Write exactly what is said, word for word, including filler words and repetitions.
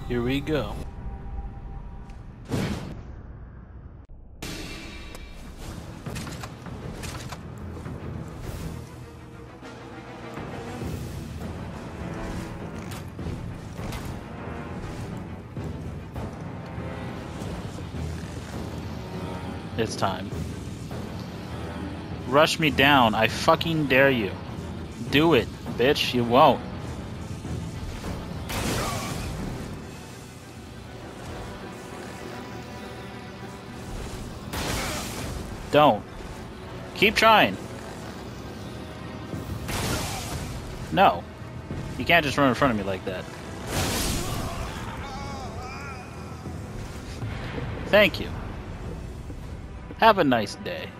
Here we go. It's time. Rush me down. I fucking dare you. Do it, bitch. You won't. Don't. Keep trying. No. You can't just run in front of me like that. Thank you. Have a nice day.